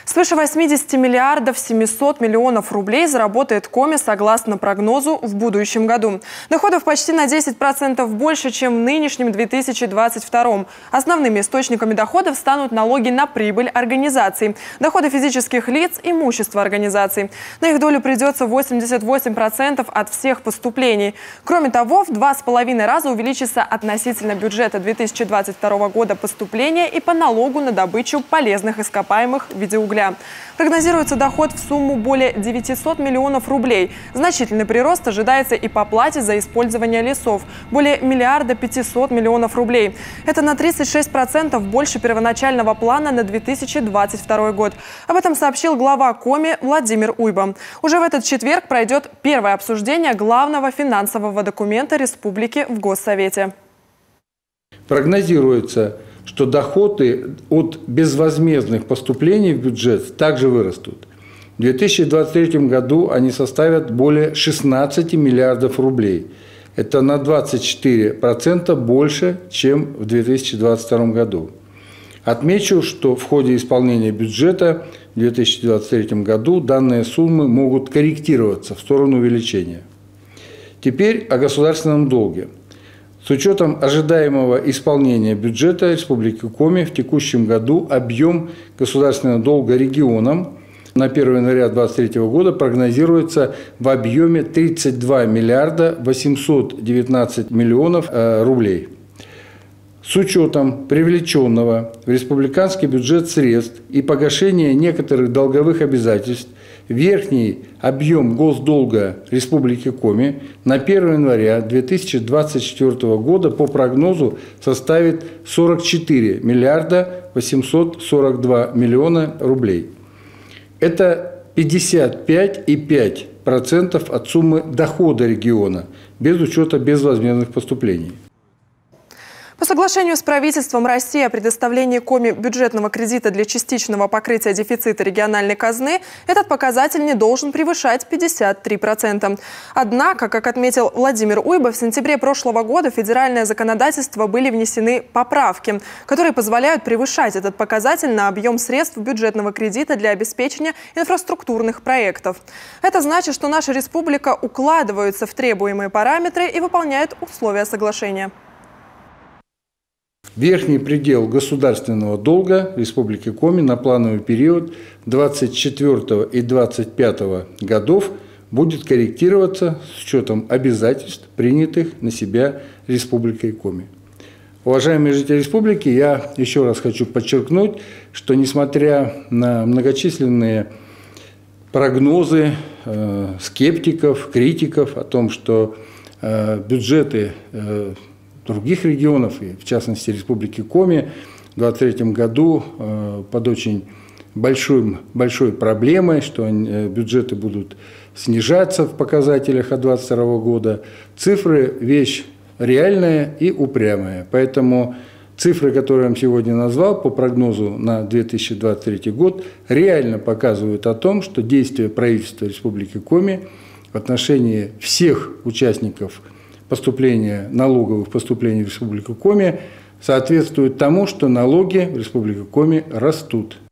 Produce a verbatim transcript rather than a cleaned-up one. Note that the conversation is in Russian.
Свыше восьмидесяти миллиардов семисот миллионов рублей заработает Коми согласно прогнозу в будущем году. Доходов почти на десять процентов больше, чем в нынешнем две тысячи двадцать втором. Основными источниками доходов станут налоги на прибыль организаций, доходы физических лиц, имущество организаций. На их долю придется восемьдесят восемь процентов от всех поступлений. Кроме того, в два с половиной раза увеличится относительно бюджета две тысячи двадцать второго года поступления и по налогу на добычу полезных ископаемых в виде угля. Прогнозируется доход в сумму более девятисот миллионов рублей. Значительный прирост ожидается и по плате за использование лесов – более миллиарда пятисот миллионов рублей. Это на тридцать шесть процентов больше первоначального плана на две тысячи двадцать второй год. Об этом сообщил глава Коми Владимир Уйба. Уже в этот четверг пройдет первое обсуждение главного финансового документа республики в Госсовете. Прогнозируется, что доходы от безвозмездных поступлений в бюджет также вырастут. В две тысячи двадцать третьем году они составят более шестнадцати миллиардов рублей. Это на двадцать четыре процента больше, чем в две тысячи двадцать втором году. Отмечу, что в ходе исполнения бюджета в две тысячи двадцать третьем году данные суммы могут корректироваться в сторону увеличения. Теперь о государственном долге. С учетом ожидаемого исполнения бюджета Республики Коми в текущем году объем государственного долга регионам на первое января две тысячи двадцать третьего года прогнозируется в объеме тридцать два миллиарда восемьсот девятнадцать миллионов рублей. С учетом привлеченного в республиканский бюджет средств и погашения некоторых долговых обязательств, верхний объем госдолга Республики Коми на первое января две тысячи двадцать четвёртого года по прогнозу составит сорок четыре миллиарда восемьсот сорок два миллиона рублей. Это пятьдесят пять и пять десятых процента от суммы дохода региона, без учета безвозмездных поступлений. По соглашению с правительством России о предоставлении Коми бюджетного кредита для частичного покрытия дефицита региональной казны, этот показатель не должен превышать пятьдесят три процента. Однако, как отметил Владимир Уйба, в сентябре прошлого года в федеральное законодательство были внесены поправки, которые позволяют превышать этот показатель на объем средств бюджетного кредита для обеспечения инфраструктурных проектов. Это значит, что наша республика укладывается в требуемые параметры и выполняет условия соглашения. Верхний предел государственного долга Республики Коми на плановый период двадцать четвёртого и двадцать пятого годов будет корректироваться с учетом обязательств, принятых на себя Республикой Коми. Уважаемые жители республики, я еще раз хочу подчеркнуть, что несмотря на многочисленные прогнозы э, скептиков, критиков о том, что э, бюджеты э, других регионов, и в частности Республики Коми, в две тысячи двадцать третьем году э, под очень большой, большой проблемой, что они, бюджеты будут снижаться в показателях от две тысячи двадцать второго года. Цифры – вещь реальная и упрямая. Поэтому цифры, которые я вам сегодня назвал, по прогнозу на две тысячи двадцать третий год, реально показывают о том, что действия правительства Республики Коми в отношении всех участников поступления, налоговых поступлений в Республику Коми соответствуют тому, что налоги в Республике Коми растут.